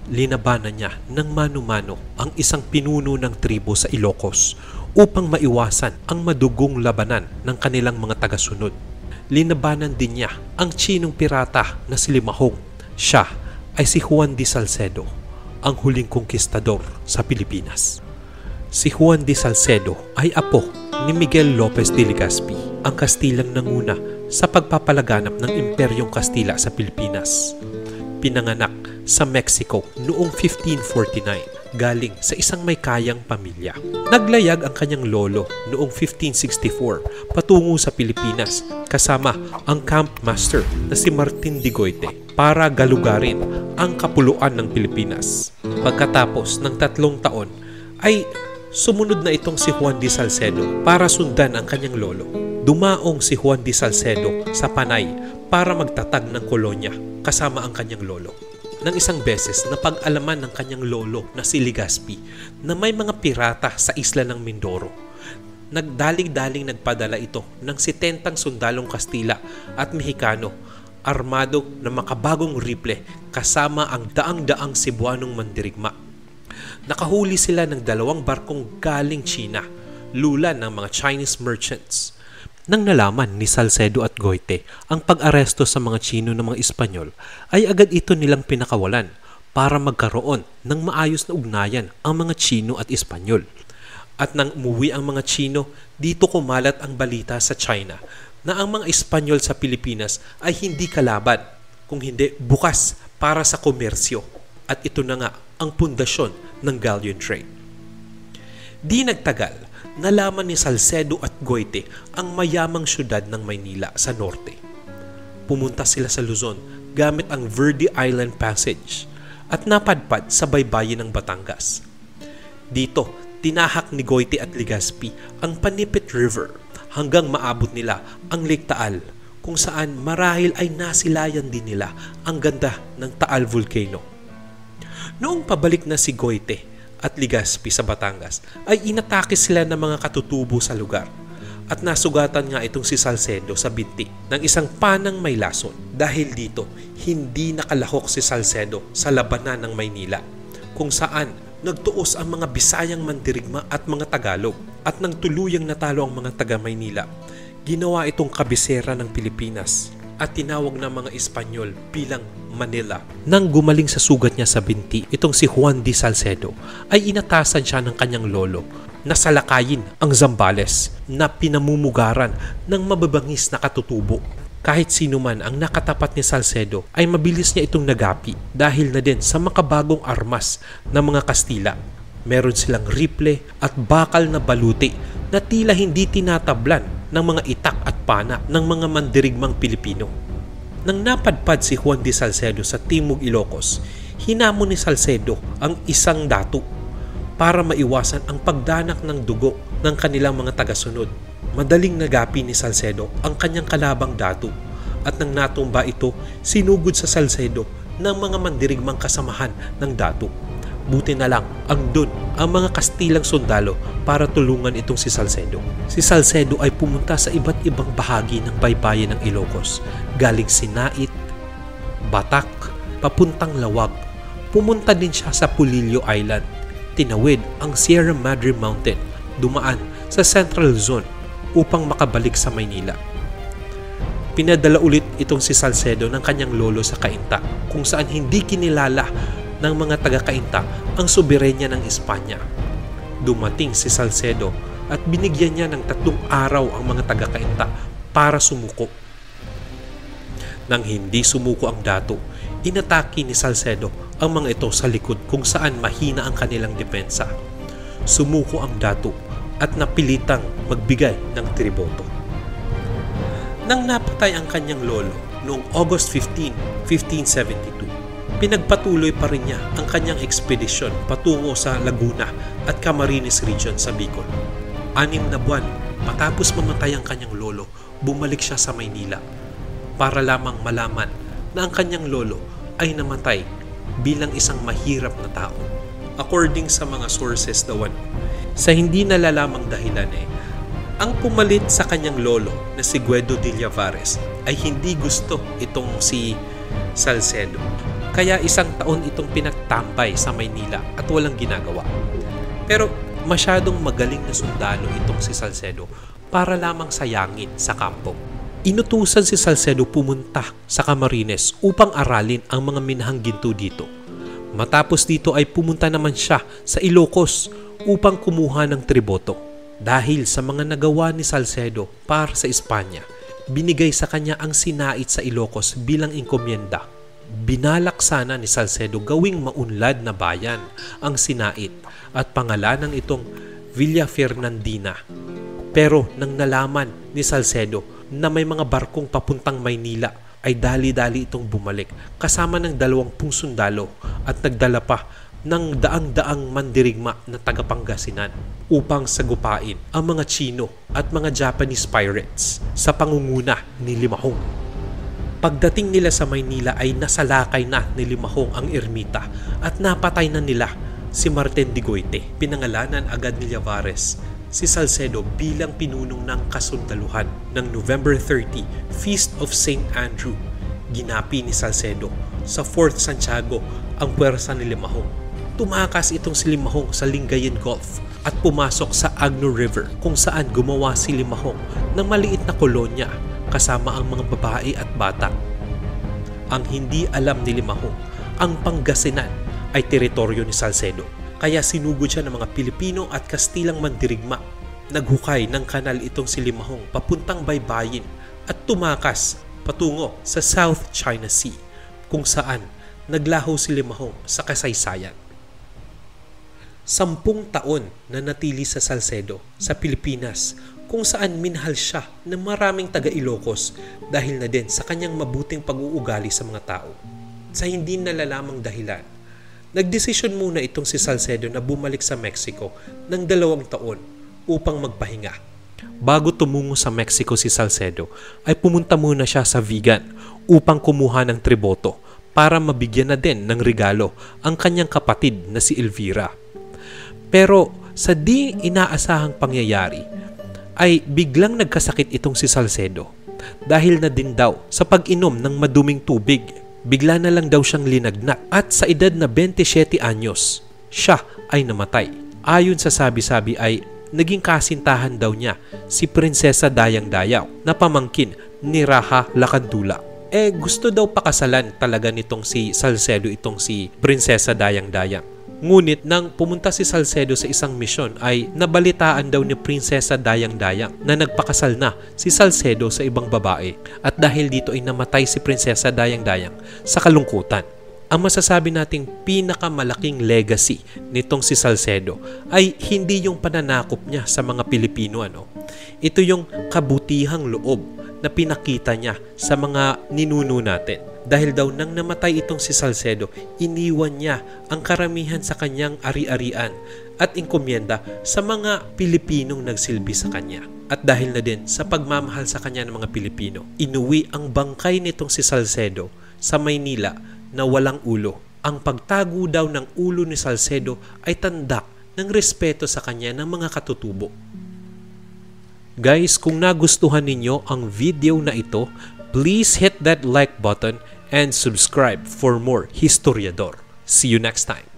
Linabanan niya ng mano-mano ang isang pinuno ng tribo sa Ilocos upang maiwasan ang madugong labanan ng kanilang mga tagasunod. Linabanan din niya ang Chinong pirata na si Limahong. Siya ay si Juan de Salcedo, ang huling konkistador sa Pilipinas. Si Juan de Salcedo ay apo ni Miguel Lopez de Legazpi, ang Kastilang nanguna sa pagpapalaganap ng Imperyong Kastila sa Pilipinas. Pinanganak sa Mexico noong 1549 galing sa isang may kayang pamilya. Naglayag ang kanyang lolo noong 1564 patungo sa Pilipinas kasama ang camp master na si Martin de Goite para galugarin ang kapuluan ng Pilipinas. Pagkatapos ng 3 taon ay sumunod na itong si Juan de Salcedo para sundan ang kanyang lolo. Dumaong si Juan de Salcedo sa Panay para magtatag ng kolonya kasama ang kanyang lolo. Nang isang beses na pag-alaman ng kanyang lolo na si Legazpi na may mga pirata sa isla ng Mindoro. Nagdaling-daling nagpadala ito ng 70 sundalong Kastila at Mexicano armado na makabagong riple kasama ang daang-daang Cebuanong mandirigma. Nakahuli sila ng 2 barkong galing China, lula ng mga Chinese merchants. Nang nalaman ni Salcedo at Goite ang pag-aresto sa mga Chino ng mga Espanyol, ay agad ito nilang pinakawalan para magkaroon ng maayos na ugnayan ang mga Chino at Espanyol. At nang umuwi ang mga Chino, dito kumalat ang balita sa China na ang mga Espanyol sa Pilipinas ay hindi kalaban, kung hindi bukas para sa komersyo. At ito na nga ang pundasyon ng galleon trade. Di nagtagal, nalaman ni Salcedo at Goite ang mayamang syudad ng Maynila sa norte. Pumunta sila sa Luzon gamit ang Verde Island Passage at napadpad sa baybayin ng Batangas. Dito, tinahak ni Goite at Legazpi ang Panipit River hanggang maabot nila ang Lake Taal, kung saan marahil ay nasilayan din nila ang ganda ng Taal Volcano. Noong pabalik na si Goite at Legazpi sa Batangas, ay inatake sila ng mga katutubo sa lugar at nasugatan nga itong si Salcedo sa binti ng isang panang may lason. Dahil dito, hindi nakalahok si Salcedo sa labanan ng Maynila, kung saan nagtuos ang mga Bisayang mandirigma at mga Tagalog, at nang tuluyang natalo ang mga taga-Maynila, ginawa itong kabisera ng Pilipinas at tinawag ng mga Espanyol bilang Manila. Nang gumaling sa sugat niya sa binti, itong si Juan de Salcedo ay inatasan siya ng kanyang lolo na salakayin ang Zambales na pinamumugaran ng mababangis na katutubo. Kahit sino man ang nakatapat ni Salcedo ay mabilis niya itong nagapi dahil na din sa makabagong armas ng mga Kastila. Meron silang riple at bakal na baluti na tila hindi tinatablan ng mga itak at pana ng mga mandirigmang Pilipino. Nang napadpad si Juan de Salcedo sa Timog Ilocos, hinamon ni Salcedo ang isang datu para maiwasan ang pagdanak ng dugo ng kanilang mga tagasunod. Madaling nagapi ni Salcedo ang kanyang kalabang datu at nang natumba ito, sinugod sa Salcedo ng mga mandirigmang kasamahan ng datu. Buti na lang andun ang mga Kastilang sundalo para tulungan itong si Salcedo. Si Salcedo ay pumunta sa iba't ibang bahagi ng baybayin ng Ilocos, galing Sinait, Batak, papuntang Lawag. Pumunta din siya sa Pulillo Island, tinawid ang Sierra Madre Mountain, dumaan sa Central Luzon upang makabalik sa Maynila. Pinadala ulit itong si Salcedo ng kanyang lolo sa Cainta, kung saan hindi kinilala ng mga taga-Cainta ang soberenya ng Espanya. Dumating si Salcedo at binigyan niya ng 3 araw ang mga taga-Cainta para sumuko. Nang hindi sumuko ang datu, inatake ni Salcedo ang mga ito sa likod kung saan mahina ang kanilang depensa. Sumuko ang datu at napilitang magbigay ng tributo. Nang napatay ang kanyang lolo noong August 15, 1572, pinagpatuloy pa rin niya ang kanyang ekspedisyon patungo sa Laguna at Camarines Region sa Bicol. 6 na buwan matapos mamatay ang kanyang lolo, bumalik siya sa Maynila para lamang malaman na ang kanyang lolo ay namatay bilang isang mahirap na tao. According sa mga sources daw, sa hindi nalalamang dahilan ang pumalit sa kanyang lolo na si Guedo de Llavares ay hindi gusto itong si Salcedo. Kaya isang taon itong pinagtambay sa Maynila at walang ginagawa. Pero masyadong magaling na sundalo itong si Salcedo para lamang sayangin sa kampo. Inutusan si Salcedo pumunta sa Camarines upang aralin ang mga minahang ginto dito. Matapos dito ay pumunta naman siya sa Ilocos upang kumuha ng tributo. Dahil sa mga nagawa ni Salcedo para sa Espanya, binigay sa kanya ang sinait sa Ilocos bilang enkomienda. Binalak sana ni Salcedo gawing maunlad na bayan ang sinait at pangalanan itong Villa Fernandina. Pero nang nalaman ni Salcedo na may mga barkong papuntang Maynila, ay dali-dali itong bumalik kasama ng 20 sundalo at nagdala pa ng daang-daang mandirigma na taga-Pangasinan upang sagupain ang mga Chino at mga Japanese pirates sa pangunguna ni Limahong. Pagdating nila sa Maynila ay nasalakay na ni Limahong ang ermita at napatay na nila si Martin de Goite. Pinangalanan agad ni Llavares si Salcedo bilang pinunong ng kasundaluhan ng November 30, Feast of St. Andrew. Ginapi ni Salcedo sa Fort Santiago ang puwersa ni Limahong. Tumakas itong si Limahong sa Lingayen Gulf at pumasok sa Agno River kung saan gumawa si Limahong ng maliit na kolonya kasama ang mga babae at bata. Ang hindi alam ni Limahong, ang Pangasinan ay teritoryo ni Salcedo. Kaya sinugod siya ng mga Pilipino at Kastilang mandirigma. Naghukay ng kanal itong si Limahong papuntang baybayin at tumakas patungo sa South China Sea kung saan naglaho si Limahong sa kasaysayan. 10 taon na natili sa Salcedo sa Pilipinas kung saan minahal siya ng maraming taga-Ilocos dahil na din sa kanyang mabuting pag-uugali sa mga tao. Sa hindi nalalamang dahilan, nagdesisyon muna itong si Salcedo na bumalik sa Mexico ng 2 taon upang magpahinga. Bago tumungo sa Mexico si Salcedo, ay pumunta muna siya sa Vigan upang kumuha ng tributo para mabigyan na din ng regalo ang kanyang kapatid na si Elvira. Pero sa di inaasahang pangyayari, ay biglang nagkasakit itong si Salcedo dahil na din daw sa pag-inom ng maduming tubig. Bigla na lang daw siyang linagnat at sa edad na 27 anyos, siya ay namatay. Ayon sa sabi-sabi ay naging kasintahan daw niya si Prinsesa Dayang-Dayaw na pamangkin ni Raja Lacandula. Gusto daw pakasalan talaga nitong si Salcedo itong si Prinsesa Dayang-Dayang. Ngunit nang pumunta si Salcedo sa isang misyon ay nabalitaan daw ni Prinsesa Dayang-Dayang na nagpakasal na si Salcedo sa ibang babae at dahil dito ay namatay si Prinsesa Dayang-Dayang sa kalungkutan. Ang masasabi nating pinakamalaking legacy nitong si Salcedo ay hindi yung pananakop niya sa mga Pilipino. Ito yung kabutihang loob na pinakita niya sa mga ninuno natin. Dahil daw nang namatay itong si Salcedo, iniwan niya ang karamihan sa kanyang ari-arian at enkomienda sa mga Pilipinong nagsilbi sa kanya. At dahil na din sa pagmamahal sa kanya ng mga Pilipino, inuwi ang bangkay nitong si Salcedo sa Maynila na walang ulo. Ang pagtago daw ng ulo ni Salcedo ay tanda ng respeto sa kanya ng mga katutubo. Guys, kung nagustuhan ninyo ang video na ito, please hit that like button and subscribe for more Historiador. See you next time.